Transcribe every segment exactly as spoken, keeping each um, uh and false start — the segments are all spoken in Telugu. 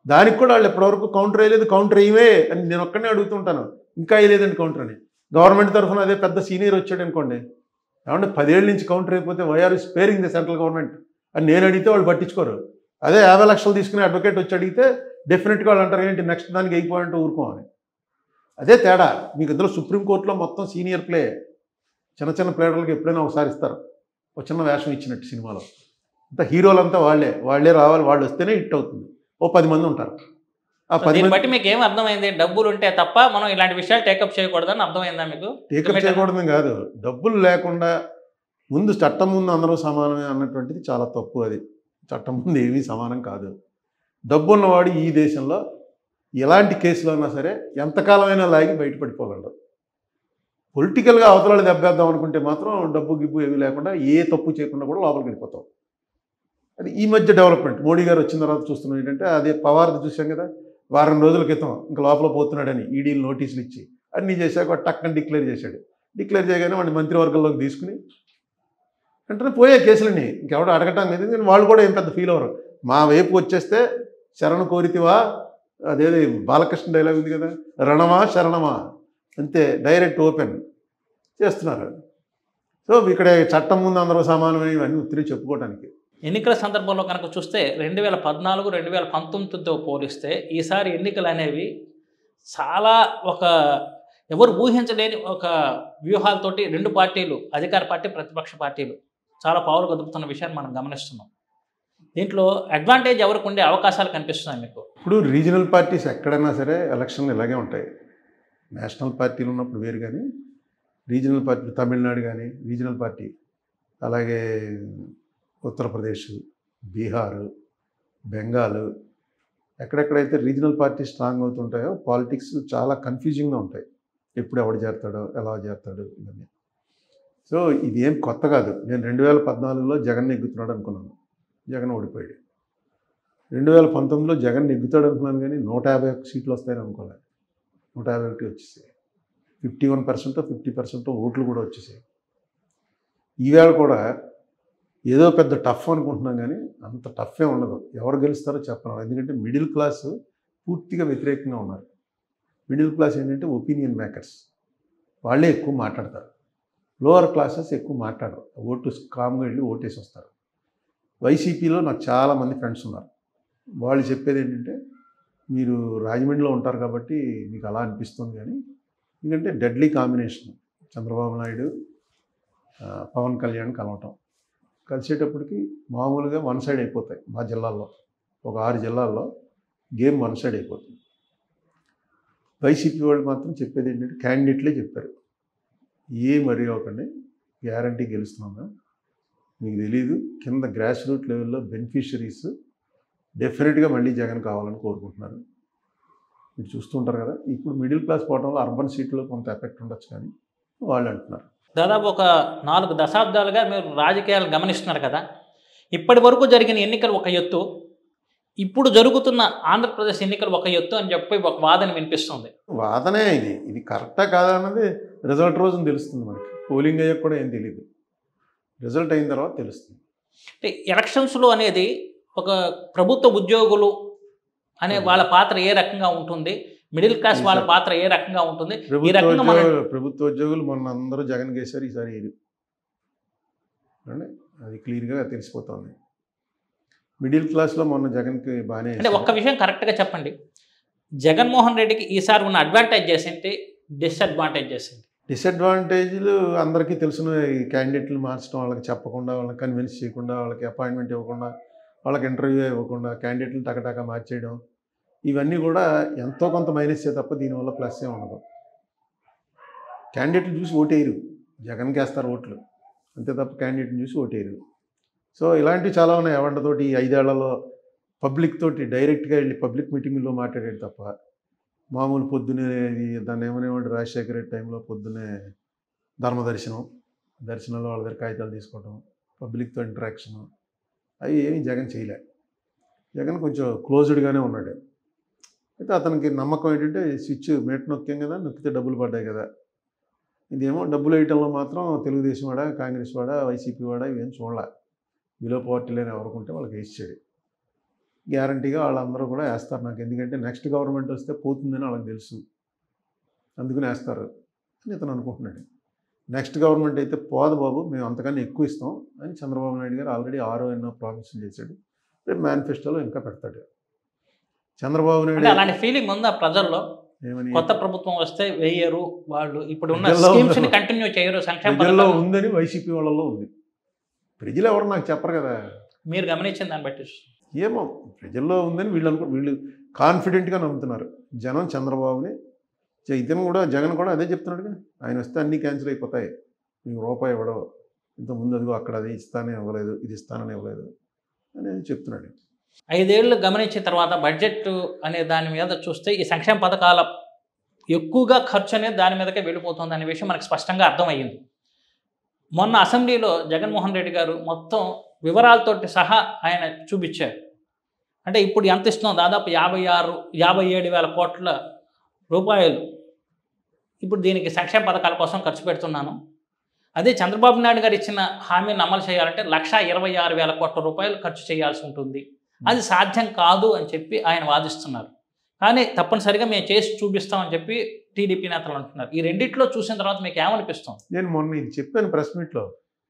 దానికి కూడా వాళ్ళు ఎప్పటివరకు కౌంటర్ వేయలేదు, కౌంటర్ వేయవే అని నేను ఒక్కనే అడుగుతుంటాను. ఇంకా వేయలేదండి కౌంటర్ అని. గవర్నమెంట్ తరఫున అదే పెద్ద సీనియర్ వచ్చాడు అనుకోండి, ఏమంటే పదేళ్ళ నుంచి కౌంటర్ అయిపోతే why are sparing the central government అని నేను అడిగితే వాళ్ళు పట్టించుకోరు. అదే యాభై లక్షలు తీసుకునే అడ్వకేట్ వచ్చి అడిగితే డెఫినెట్గా వాళ్ళు అంటారు ఏంటి నెక్స్ట్ దానికి అయిపోయాలంటే ఊరుకోవాలి. అదే తేడా. మీకు ఇందులో సుప్రీంకోర్టులో మొత్తం సీనియర్ ప్లే. చిన్న చిన్న ప్లేయర్లకు ఎప్పుడైనా ఒకసారి ఇస్తారు, ఒక చిన్న వేషం ఇచ్చినట్టు సినిమాలో. అంత హీరోలంతా వాళ్ళే వాళ్ళే రావాలి, వాళ్ళు వస్తేనే హిట్ అవుతుంది. ఓ పది మంది ఉంటారు. ఆ పది మంది బట్టి మీకు ఏం అర్థమైంది? డబ్బులు ఉంటే తప్ప మనం ఇలాంటి విషయాలు టేకప్ చేయకూడదని అర్థమైందా మీకు? టేకప్ చేయకూడదని కాదు, డబ్బులు లేకుండా ముందు చట్టం ముందు అందరూ సమానమే అన్నటువంటిది చాలా తప్పు. అది చట్టం ముందు ఏమీ సమానం కాదు. డబ్బు ఉన్నవాడు ఈ దేశంలో ఎలాంటి కేసులో ఉన్నా సరే ఎంతకాలమైనా లాగి బయటపడిపోగలడు. పొలిటికల్గా అవతలాలు దెబ్బేద్దాం అనుకుంటే మాత్రం డబ్బు గిబ్బు ఏమీ లేకుండా ఏ తప్పు చేయకుండా కూడా లోపలికి వెళ్ళిపోతాం. అది ఈ మధ్య డెవలప్మెంట్. మోడీ గారు వచ్చిన తర్వాత చూస్తున్నాం ఏంటంటే, అదే పవార్ది చూసాం కదా, వారం రోజుల క్రితం ఇంకా లోపల పోతున్నాడని ఈడీలు నోటీసులు ఇచ్చి అన్నీ చేశాక టక్కని డిక్లేర్ చేశాడు. డిక్లేర్ చేయగానే వాడిని మంత్రివర్గంలోకి తీసుకుని వెంటనే పోయే కేసులని ఇంకెవడో అడగటం లేదు. కానీ వాళ్ళు కూడా ఏం పెద్ద ఫీల్ అవ్వరు. మా వైపు వచ్చేస్తే శరణు కోరితివా, అదేది బాలకృష్ణ డైలాగ్ ఉంది కదా, రణమా శరణమా, అంతే డైరెక్ట్ ఓపెన్ చేస్తున్నారు. సో ఇక్కడ చట్టం ముందు అందరూ సమానమైన ఇవన్నీ ఉత్తిరి చెప్పుకోవడానికి. ఎన్నికల సందర్భంలో కనుక చూస్తే రెండు వేల పద్నాలుగు రెండు వేల పంతొమ్మిదితో పోలిస్తే ఈసారి ఎన్నికలు అనేవి చాలా ఒక ఎవరు ఊహించలేని ఒక వ్యూహాలతోటి రెండు పార్టీలు, అధికార పార్టీ ప్రతిపక్ష పార్టీలు చాలా పావులు కదుపుతున్న విషయాన్ని మనం గమనిస్తున్నాం. దీంట్లో అడ్వాంటేజ్ ఎవరికి ఉండే అవకాశాలు కనిపిస్తున్నాయి మీకు? ఇప్పుడు రీజనల్ పార్టీస్ ఎక్కడైనా సరే ఎలక్షన్లు ఇలాగే ఉంటాయి. నేషనల్ పార్టీలు ఉన్నప్పుడు వేరు, కానీ రీజనల్ పార్టీ తమిళనాడు కానీ రీజనల్ పార్టీ, అలాగే ఉత్తరప్రదేశ్, బీహారు, బెంగాల్, ఎక్కడెక్కడైతే రీజనల్ పార్టీ స్ట్రాంగ్ అవుతుంటాయో పాలిటిక్స్ చాలా కన్ఫ్యూజింగ్గా ఉంటాయి. ఎప్పుడు ఎవడు చేస్తాడో ఎలా చేస్తాడు ఇవన్నీ. సో ఇది ఏం కొత్త కాదు. నేను రెండు వేల పద్నాలుగులో జగన్ నెగ్గుతున్నాడు అనుకున్నాను, జగన్ ఓడిపోయాడు. రెండు వేల పంతొమ్మిదిలో జగన్ నెగ్గుతాడు అనుకున్నాను, కానీ నూట యాభై ఒక్క సీట్లు వస్తాయని అనుకోలేదు. నూట యాభై ఒకటి వచ్చేసాయి. Fifty one percent fifty percent ఓట్లు కూడా వచ్చేసాయి. ఈవేళ కూడా ఏదో పెద్ద టఫ్ అనుకుంటున్నాం, కానీ అంత టఫే ఉండదు. ఎవరు గెలుస్తారో చెప్పను. ఎందుకంటే మిడిల్ క్లాస్ పూర్తిగా వ్యతిరేకంగా ఉన్నారు. మిడిల్ క్లాస్ ఏంటంటే ఒపీనియన్ మేకర్స్, వాళ్ళే ఎక్కువ మాట్లాడతారు. లోవర్ క్లాసెస్ ఎక్కువ మాట్లాడరు, ఓటు కామ్గా వెళ్ళి ఓటేసి వస్తారు. వైసీపీలో నాకు చాలామంది ఫ్రెండ్స్ ఉన్నారు. వాళ్ళు చెప్పేది ఏంటంటే, మీరు రాజమండ్రిలో ఉంటారు కాబట్టి మీకు అలా అనిపిస్తుంది, కానీ ఎందుకంటే డెడ్లీ కాంబినేషన్ చంద్రబాబు నాయుడు పవన్ కళ్యాణ్ కలవటం, కలిసేటప్పటికి మామూలుగా వన్ సైడ్ అయిపోతాయి. మా జిల్లాల్లో ఒక ఆరు జిల్లాల్లో గేమ్ వన్ సైడ్ అయిపోతుంది. వైసీపీ వాళ్ళు మాత్రం చెప్పేది ఏంటంటే, క్యాండిడేట్లే చెప్పారు, ఏ మరీ అవ్వకండి, గ్యారంటీ గెలుస్తున్నాం, మీకు తెలీదు కింద గ్రాస్ రూట్ లెవెల్లో బెనిఫిషరీస్ డెఫినెట్గా మళ్ళీ జగన్ కావాలని కోరుకుంటున్నారు. మీరు చూస్తుంటారు కదా, ఇప్పుడు మిడిల్ క్లాస్ పోవడం వల్ల అర్బన్ సీట్లో కొంత ఎఫెక్ట్ ఉండొచ్చు, కానీ వాళ్ళు అంటున్నారు. దాదాపు ఒక నాలుగు దశాబ్దాలుగా మీరు రాజకీయాలు గమనిస్తున్నారు కదా, ఇప్పటి వరకు జరిగిన ఎన్నికలు ఒక ఎత్తు, ఇప్పుడు జరుగుతున్న ఆంధ్రప్రదేశ్ ఎన్నికలు ఒక ఎత్తు అని చెప్పి ఒక వాదన వినిపిస్తుంది. వాదనే ఇది ఇది కరెక్టా కాదా అన్నది రిజల్ట్ రోజున తెలుస్తుంది. మనకి పోలింగ్ అయ్యాక కూడా ఏం తెలియదు, రిజల్ట్ అయిన తర్వాత తెలుస్తుంది. అంటే ఎలక్షన్స్లో అనేది ఒక ప్రభుత్వ ఉద్యోగులు అనే వాళ్ళ పాత్ర ఏ రకంగా ఉంటుంది, మిడిల్ క్లాస్ వాళ్ళ పాత్ర ఏ రకంగా ఉంటుంది, ఈ రకంగా మన ప్రభుత్వ ఉద్యోగులు మొన్న అందరూ జగన్ గేశారు, ఈసారి అంటే అది క్లియర్గా తెలిసిపోతుంది. మిడిల్ క్లాస్లో మొన్న జగన్కి బాగానే. అంటే ఒక్క విషయం కరెక్ట్గా చెప్పండి, జగన్మోహన్ రెడ్డికి ఈసారి ఉన్న అడ్వాంటేజెస్ ఏంటి, డిసడ్వాంటేజెస్ ఏంటి? డిసడ్వాంటేజ్లు అందరికీ తెలిసిన ఈ క్యాండిడేట్లు మార్చడం, వాళ్ళకి చెప్పకుండా, వాళ్ళకి కన్విన్స్ చేయకుండా, వాళ్ళకి అపాయింట్మెంట్ ఇవ్వకుండా, వాళ్ళకి ఇంటర్వ్యూ ఇవ్వకుండా క్యాండిడేట్లు టకటక మార్చేయడం, ఇవన్నీ కూడా ఎంతో కొంత మైనస్ తప్ప దీనివల్ల ప్లస్ ఏ ఉండదు. క్యాండిడేట్లు చూసి ఓటేయరు, జగన్కి వేస్తారు ఓట్లు, అంతే తప్ప క్యాండిడేట్ని చూసి ఓటేయరు. సో ఇలాంటివి చాలా ఉన్నాయి. ఎవరితోటి ఐదేళ్లలో పబ్లిక్ తోటి డైరెక్ట్గా వెళ్ళి పబ్లిక్ మీటింగుల్లో మాట్లాడేది తప్ప, మామూలు పొద్దునే దాన్ని ఏమనేవాడు రాజశేఖర రెడ్డి టైంలో పొద్దునే ధర్మదర్శనం, దర్శనంలో వాళ్ళ దగ్గర కాగితాలు తీసుకోవడం, పబ్లిక్తో ఇంటరాక్షను, అవి ఏమీ జగన్ చేయలే. జగన్ కొంచెం క్లోజ్డ్గానే ఉన్నాడు. అయితే అతనికి నమ్మకం ఏంటంటే, స్విచ్ మేట నొక్కాం కదా, నొక్కితే డబ్బులు పడ్డాయి కదా, ఇదేమో డబ్బులు వేయటంలో మాత్రం తెలుగుదేశం వాడా, కాంగ్రెస్ వాడా, వైసీపీ వాడా ఇవేం చూడాల, బిలో పార్టీలోనే ఎవరుకుంటే వాళ్ళకి వేసాడు. గ్యారంటీగా వాళ్ళందరూ కూడా వేస్తారు నాకు, ఎందుకంటే నెక్స్ట్ గవర్నమెంట్ వస్తే పోతుందని వాళ్ళకి తెలుసు, అందుకని వేస్తారు అని ఇతను అనుకుంటున్నాడు. నెక్స్ట్ గవర్నమెంట్ అయితే పోదు బాబు, మేము అంతకన్నా ఎక్కువ ఇస్తాం అని చంద్రబాబు నాయుడు గారు ఆల్రెడీ ఆరో ఎన్నో ప్రామిసులు చేశాడు. రేపు మేనిఫెస్టోలో ఇంకా పెడతాడు చంద్రబాబు నాయుడు. అలాంటి ఫీలింగ్ ఉందా ప్రజల్లో? ఏమని కొత్త ప్రభుత్వం వస్తే వేయరు వాళ్ళు, ఇప్పుడు ఉన్న ప్రజల్లో స్కీమ్స్ ని కంటిన్యూ చేయరు, సంక్షేమ ప్రజల్లో పథకాలు ఉందని వైసీపీ వాళ్ళలో ఉంది. ప్రజలు ఎవరు నాకు చెప్పరు కదా, మీరు గమనించిన దాన్ని బట్టి. ఏమో ప్రజల్లో ఉందని వీళ్ళు అనుకో వీళ్ళు కాన్ఫిడెంట్గా నమ్ముతున్నారు. జనం చంద్రబాబుని, ఇతను కూడా జగన్ కూడా అదే చెప్తున్నాడుగా, ఆయన వస్తే అన్నీ క్యాన్సిల్ అయిపోతాయి, మీకు రూపాయి ఇవ్వడం, ఇంతకుముందు అదిగో అక్కడ అది ఇస్తానే ఇవ్వలేదు, ఇది ఇస్తానని ఇవ్వలేదు అనేది చెప్తున్నాడు. ఐదేళ్లు గమనించిన తర్వాత బడ్జెట్ అనే దాని మీద చూస్తే ఈ సంక్షేమ పథకాల ఎక్కువగా ఖర్చు అనేది దాని మీదకే వెళ్ళిపోతుంది అనే విషయం మనకు స్పష్టంగా అర్థమయ్యింది. మొన్న అసెంబ్లీలో జగన్మోహన్ రెడ్డి గారు మొత్తం వివరాలతోటి సహా ఆయన చూపించారు. అంటే ఇప్పుడు ఎంత ఇస్తున్నాం, దాదాపు యాభై ఆరు యాభై ఏడు వేల కోట్ల రూపాయలు ఇప్పుడు దీనికి సంక్షేమ పథకాల కోసం ఖర్చు పెడుతున్నాను. అదే చంద్రబాబు నాయుడు గారు ఇచ్చిన హామీని అమలు చేయాలంటే లక్ష ఇరవై ఆరు వేల కోట్ల రూపాయలు ఖర్చు చేయాల్సి ఉంటుంది, అది సాధ్యం కాదు అని చెప్పి ఆయన వాదిస్తున్నారు. కానీ తప్పనిసరిగా మేము చేసి చూపిస్తామని చెప్పి టీడీపీ నేతలు అంటున్నారు. ఈ రెండిట్లో చూసిన తర్వాత మీకు ఏమనిపిస్తుంది? నేను మొన్న ఇది చెప్పాను ప్రెస్ మీట్లో,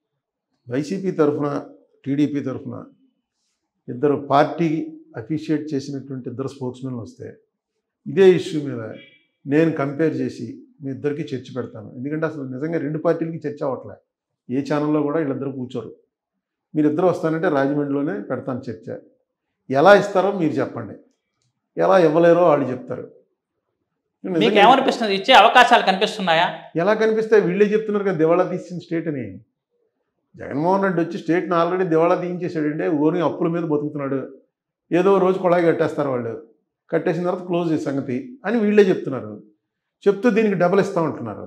వైసీపీ తరఫున టీడీపీ తరఫున ఇద్దరు పార్టీ అఫీషియేట్ చేసినటువంటి ఇద్దరు స్పోక్స్మెన్లు వస్తే ఇదే ఇష్యూ మీద నేను కంపేర్ చేసి మీ ఇద్దరికి చర్చ పెడతాను. ఎందుకంటే అసలు నిజంగా రెండు పార్టీలకి చర్చ అవ్వట్లే, ఏ ఛానల్లో కూడా వీళ్ళిద్దరు కూర్చోరు. మీరిద్దరు వస్తానంటే రాజమండ్రిలోనే పెడతాను చర్చ. ఎలా ఇస్తారో మీరు చెప్పండి, ఎలా ఇవ్వలేరో వాళ్ళు చెప్తారు. మీకు ఏమనిపిస్తుంది, ఇచ్చే అవకాశాలు కనిపిస్తున్నాయా? ఎలా కనిపిస్తాయి, వీళ్ళే చెప్తున్నారు కదా దివాళా తీసిన స్టేట్ అని. జగన్మోహన్ రెడ్డి వచ్చి స్టేట్ని ఆల్రెడీ దివాళా తీయించేసాడంటే, ఓన్లీ అప్పుల మీద బతుకుతున్నాడు, ఏదో రోజు కొళాయి కట్టేస్తారు వాళ్ళు, కట్టేసిన తర్వాత క్లోజ్ చేసే సంగతి అని వీళ్ళే చెప్తున్నారు. చెప్తూ దీనికి డబల్ ఇస్తూ ఉంటున్నారు.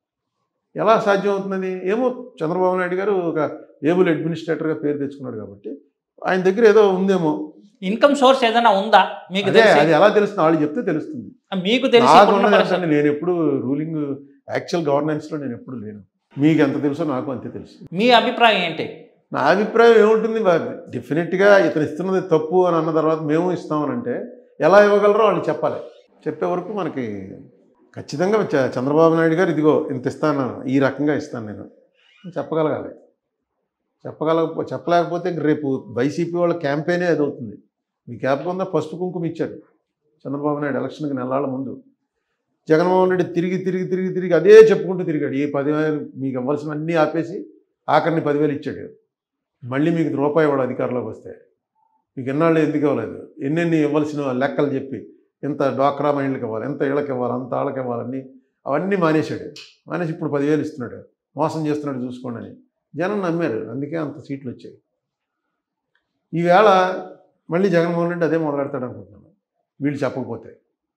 ఎలా సాధ్యం అవుతున్నది ఏమో. చంద్రబాబు నాయుడు గారు ఒక ఏబుల్ అడ్మినిస్ట్రేటర్గా పేరు తెచ్చుకున్నాడు కాబట్టి ఆయన దగ్గర ఏదో ఉందేమో, ఇన్కమ్ సోర్స్ ఏదైనా ఉందా మీకు? అది ఎలా తెలుస్తుంది, వాళ్ళు చెప్తే తెలుస్తుంది. మీకు తెలిసి నేను ఎప్పుడు రూలింగ్ యాక్చువల్ గవర్నెన్స్లో నేను ఎప్పుడు లేను, మీకు ఎంత తెలుసో నాకు అంతే తెలుసు. మీ అభిప్రాయం ఏంటి? నా అభిప్రాయం ఏముంటుంది, డెఫినెట్గా ఇతను ఇస్తున్నది తప్పు అని అన్న తర్వాత మేము ఇస్తామని అంటే ఎలా ఇవ్వగలరో వాళ్ళు చెప్పాలి. చెప్పే వరకు మనకి ఖచ్చితంగా చంద్రబాబు నాయుడు గారు ఇదిగో ఇంత ఇస్తాను, ఈ రకంగా ఇస్తాను నేను చెప్పగలగాలి. చెప్పగలగ చెప్పలేకపోతే ఇంక రేపు వైసీపీ వాళ్ళ క్యాంపెయినే అది అవుతుంది. మీ జ్ఞాపకం ఉందా, పసుపు కుంకుమ ఇచ్చాడు చంద్రబాబు నాయుడు ఎలక్షన్కి నెలల ముందు. జగన్మోహన్ రెడ్డి తిరిగి తిరిగి తిరిగి తిరిగి అదే చెప్పుకుంటూ తిరిగాడు, ఈ పదివేలు మీకు ఇవ్వాల్సిన అన్నీ ఆపేసి ఆఖరిని పదివేలు ఇచ్చాడు. మళ్ళీ మీకు రూపాయి ఇవ్వడు అధికారంలోకి వస్తే, మీకు ఎన్నాళ్ళు ఎందుకు ఇవ్వలేదు, ఎన్నెన్ని ఇవ్వాల్సిన లెక్కలు చెప్పి ఎంత డ్వాక్రా మహిళలకు ఇవ్వాలి, ఎంత ఇళ్ళకి ఇవ్వాలి, అంత ఆళ్ళకి ఇవ్వాలని అవన్నీ మానేశాడు. మానేసి ఇప్పుడు పదివేలు ఇస్తున్నాడు, మోసం చేస్తున్నాడు చూసుకోండి అని జనం నమ్మారు, అందుకే అంత సీట్లు వచ్చాయి. ఈవేళ మళ్ళీ జగన్మోహన్ రెడ్డి అదే మొదలెడతాడు అనుకుంటున్నాను. వీళ్ళు చెప్పకపోతే,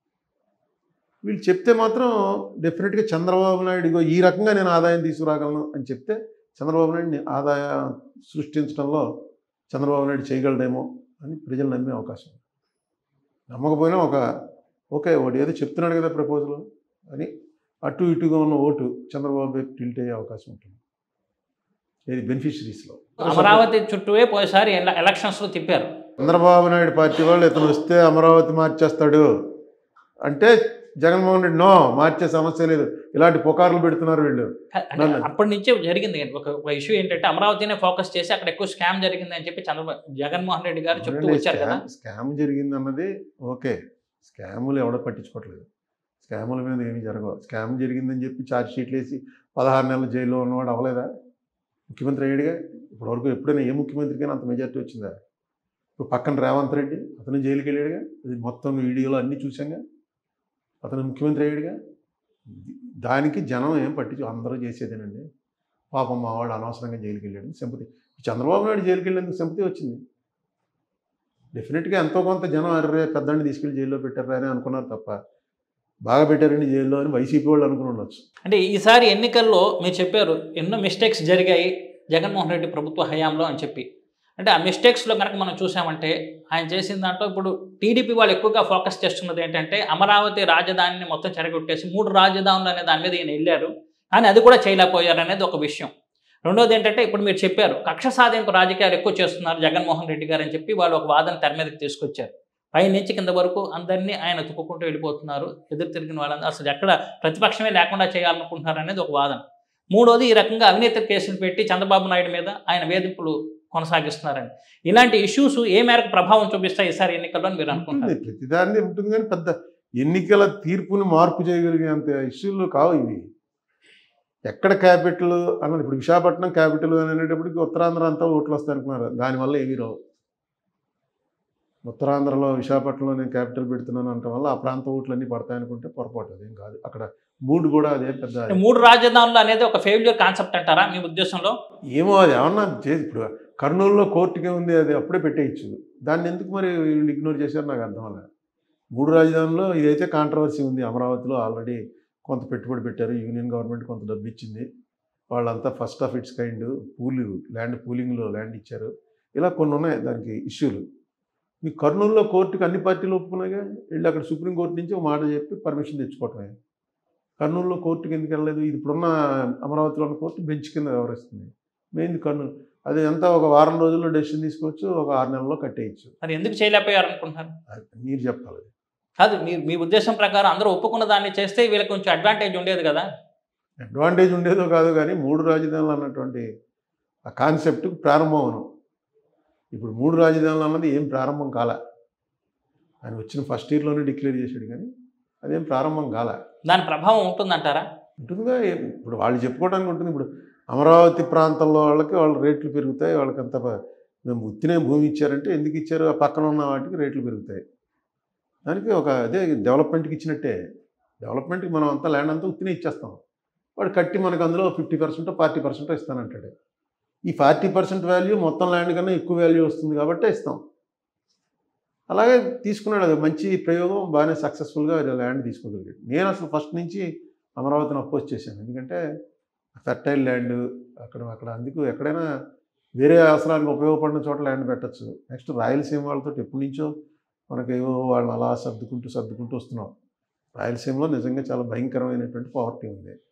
వీళ్ళు చెప్తే మాత్రం డెఫినెట్గా చంద్రబాబు నాయుడు ఈ రకంగా నేను ఆదాయం తీసుకురాగలను అని చెప్తే చంద్రబాబు నాయుడిని ఆదాయం సృష్టించడంలో చంద్రబాబు నాయుడు చేయగలడేమో అని ప్రజలు నమ్మే అవకాశం. నమ్మకపోయినా ఒక ఓకే వాడు ఏదో చెప్తున్నాడు కదా ప్రపోజల్ అని అటు ఇటుగా ఉన్న ఓటు చంద్రబాబు వైపు టిల్ట్ అయ్యే అవకాశం ఉంటుంది. ఇది బెనిఫిషరీస్లో. అమరావతి చుట్టూవే పోయిసారి ఎలక్షన్స్లో తిప్పారు. చంద్రబాబు నాయుడు పార్టీ వాళ్ళు ఇతను వస్తే అమరావతి మార్చేస్తాడు అంటే జగన్మోహన్ రెడ్డి నో, మార్చే సమస్య లేదు, ఇలాంటి పుకార్లు పెడుతున్నారు వీళ్ళు. అప్పటి నుంచే జరిగింది ఒక ఇష్యూ ఏంటంటే అమరావతినే ఫోకస్ చేసి అక్కడ ఎక్కువ స్కామ్ జరిగింది అని చెప్పి చంద్రబాబు జగన్మోహన్ రెడ్డి గారు చెప్తూ వచ్చారు కదా. స్కామ్ జరిగింది అన్నది ఓకే, స్కాములు ఎవడో పట్టించుకోవట్లేదు, స్కాముల మీద ఏమీ జరగవు. స్కామ్ జరిగిందని చెప్పి ఛార్జ్ షీట్లు వేసి పదహారు నెలలు జైల్లో ఉన్నవాడు అవ్వలేదా? ముఖ్యమంత్రి అయ్యాడుగా. ఇప్పటివరకు ఎప్పుడైనా ఏ ముఖ్యమంత్రికైనా అంత మెజార్టీ వచ్చిందా? ఇప్పుడు పక్కన రేవంత్ రెడ్డి అతను జైలుకి వెళ్ళాడుగా, అది మొత్తం వీడియోలో అన్నీ చూసాంగా, అతను ముఖ్యమంత్రి అయ్యాడుగా. దానికి జనం ఏం పట్టించు, అందరూ చేసేదేనండి. పాపం మా వాడు అనవసరంగా జైలుకి వెళ్ళాడు సింపతి. చంద్రబాబు నాయుడు జైలుకి వెళ్ళేందుకు సింపతి వచ్చింది. డెఫినెట్గా ఎంతో కొంత జనం అర్రే పెద్దాన్ని తీసుకెళ్ళి జైల్లో పెట్టారా అని అనుకున్నారు తప్ప బాగా పెట్టారండి జైల్లో అని వైసీపీ వాళ్ళు అనుకుని ఉండొచ్చు. అంటే ఈసారి ఎన్నికల్లో మీరు చెప్పారు ఎన్నో మిస్టేక్స్ జరిగాయి జగన్మోహన్ రెడ్డి ప్రభుత్వ హయాంలో అని చెప్పి. అంటే ఆ మిస్టేక్స్లో కనుక మనం చూసామంటే ఆయన చేసిన దాంట్లో ఇప్పుడు టీడీపీ వాళ్ళు ఎక్కువగా ఫోకస్ చేస్తున్నది ఏంటంటే అమరావతి రాజధానిని మొత్తం చెరగొట్టేసి మూడు రాజధానులు అనే దాని మీద ఈయన వెళ్ళారు, కానీ అది కూడా చేయలేకపోయారు అనేది ఒక విషయం. రెండోది ఏంటంటే ఇప్పుడు మీరు చెప్పారు కక్ష సాధింపు రాజకీయాలు ఎక్కువ చేస్తున్నారు జగన్మోహన్ రెడ్డి గారు అని చెప్పి వాళ్ళు ఒక వాదన తెర మీదకి తీసుకొచ్చారు. పై నుంచి కింద వరకు అందరినీ ఆయన తుక్కుంటూ వెళ్ళిపోతున్నారు. ఎదురు తిరిగిన వాళ్ళందరూ అసలు ఎక్కడ ప్రతిపక్షమే లేకుండా చేయాలనుకుంటున్నారు అనేది ఒక వాదన. మూడోది ఈ రకంగా అవినీతి కేసులు పెట్టి చంద్రబాబు నాయుడు మీద ఆయన వేధింపులు కొనసాగిస్తున్నారండి. ఇలాంటి ఇష్యూస్ ఏ మేరకు ప్రభావం చూపిస్తాయి ఈసారి ఎన్నికల్లో అని మీరు అనుకుంటున్నారు? ప్రతిదాన్ని ఉంటుంది కానీ పెద్ద ఎన్నికల తీర్పుని మార్పు చేయగలిగేంత ఇష్యూలు కావు ఇవి. ఎక్కడ క్యాపిటల్ అన్నది ఇప్పుడు విశాఖపట్నం క్యాపిటల్ అని అనేటప్పటికి ఉత్తరాంధ్ర అంతా ఓట్లు వస్తాయి అనుకున్నారు. దానివల్ల ఏమీ రావు. ఉత్తరాంధ్రలో విశాఖపట్నంలో నేను క్యాపిటల్ పెడుతున్నాను అనటం వల్ల ఆ ప్రాంత ఓట్లన్నీ పడతాయనుకుంటే పొరపాటు. అదేం కాదు. అక్కడ మూడు కూడా అదే పెద్ద మూడు రాజధానులు అనేది ఒక ఫెయిల్యూర్ కాన్సెప్ట్ అంటారా మీ ఉద్దేశంలో? ఏమో అది ఏమన్నా చేసి ఇప్పుడు కర్నూలులో కోర్టుకే ఉంది, అది అప్పుడే పెట్టేయచ్చు. దాన్ని ఎందుకు మరి వీళ్ళు ఇగ్నోర్ చేశారు నాకు అర్థం అలా. మూడు రాజధానుల్లో ఇదైతే కాంట్రవర్సీ ఉంది. అమరావతిలో ఆల్రెడీ కొంత పెట్టుబడి పెట్టారు. యూనియన్ గవర్నమెంట్ కొంత డబ్బు ఇచ్చింది. వాళ్ళంతా first of its kind pool land పూలింగ్లో ల్యాండ్ ఇచ్చారు. ఇలా కొన్ని ఉన్నాయి దానికి ఇష్యూలు. మీ కర్నూలులో కోర్టుకి అన్ని పార్టీలు ఒప్పుకున్నాగా, వెళ్ళి అక్కడ సుప్రీంకోర్టు నుంచి ఒక మాట చెప్పి పర్మిషన్ తెచ్చుకోవటమే. కర్నూలులో కోర్టుకి ఎందుకు వెళ్ళలేదు? ఇది ఇప్పుడున్న అమరావతిలో ఉన్న కోర్టు బెంచ్ కింద వ్యవహరిస్తుంది. మెయిన్ కర్నూలు అది ఎంత ఒక వారం రోజుల్లో డెసిషన్ తీసుకోవచ్చు, ఒక ఆరు నెలల్లో కట్టేయచ్చు. మరి ఎందుకు చేయలేకపోయారు అనుకుంటున్నారు? మీరు చెప్పాలి. కాదు, మీరు మీ ఉద్దేశం ప్రకారం అందరూ ఒప్పుకున్న దాన్ని చేస్తే వీళ్ళకి కొంచెం అడ్వాంటేజ్ ఉండేది కదా. అడ్వాంటేజ్ ఉండేదో కాదు కానీ మూడు రాజధానులు అన్నటువంటి ఆ కాన్సెప్ట్కి ప్రారంభం అవును. ఇప్పుడు మూడు రాజధానులు అన్నది ఏం ప్రారంభం కాలే. ఆయన వచ్చిన ఫస్ట్ ఇయర్లోనే డిక్లేర్ చేశాడు కానీ అదేం ప్రారంభం కాలే. దాని ప్రభావం ఉంటుందంటారా? ఉంటుందిగా. ఇప్పుడు వాళ్ళు చెప్పుకోవడానికి ఉంటుంది. ఇప్పుడు అమరావతి ప్రాంతంలో వాళ్ళకి వాళ్ళ రేట్లు పెరుగుతాయి. వాళ్ళకంత మేము ఉత్తినే భూమి ఇచ్చారంటే ఎందుకు ఇచ్చారు? ఆ పక్కన ఉన్న వాటికి రేట్లు పెరుగుతాయి. దానికి ఒక అదే డెవలప్మెంట్కి ఇచ్చినట్టే. డెవలప్మెంట్కి మనం అంతా ల్యాండ్ అంతా ఉత్తినే ఇచ్చేస్తాం. వాడు కట్టి మనకు అందులో ఫిఫ్టీ పర్సెంట్ ఫార్టీ పర్సెంట్ ఇస్తానంటాడు. ఈ ఫార్టీ పర్సెంట్ వాల్యూ మొత్తం ల్యాండ్ కన్నా ఎక్కువ వాల్యూ వస్తుంది కాబట్టి ఇస్తాం. అలాగే తీసుకున్నాడు. అది మంచి ప్రయోగం. బాగానే సక్సెస్ఫుల్గా ల్యాండ్ తీసుకోగలిగాడు. నేను అసలు ఫస్ట్ నుంచి అమరావతిని అపోజ్ చేశాను. ఎందుకంటే ఫెర్టైల్ ల్యాండ్ అక్కడ అక్కడ అందుకు ఎక్కడైనా వేరే అవసరానికి ఉపయోగపడిన చోట ల్యాండ్ పెట్టచ్చు. నెక్స్ట్ రాయలసీమ వాళ్ళతో ఎప్పటి నుంచో మనకి ఏవో వాళ్ళని అలా సర్దుకుంటూ సర్దుకుంటూ వస్తున్నాం. రాయలసీమలో నిజంగా చాలా భయంకరమైనటువంటి పావర్టీ ఉంది.